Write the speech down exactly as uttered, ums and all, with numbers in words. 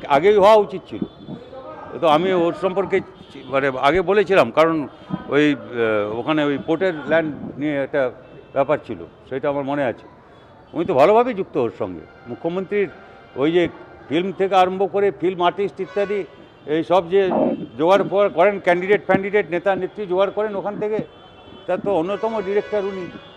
আগেই হওয়া উচিত ছিল। তো আমি ওর সম্পর্কে মানে আগে বলেছিলাম, কারণ ওই ওখানে ওই পোর্টের ল্যান্ড নিয়ে একটা ব্যাপার ছিল, সেটা আমার মনে আছে। উনি তো ভালোভাবেই যুক্ত ওর সঙ্গে। মুখ্যমন্ত্রীর ওই যে ফিল্ম থেকে আরম্ভ করে ফিল্ম আর্টিস্ট ইত্যাদি এই সব যে জোগাড় করেন, ক্যান্ডিডেট ফ্যান্ডিডেট নেতা নেত্রী জোগাড় করেন ওখান থেকে, তার তো অন্যতম ডিরেক্টর উনি।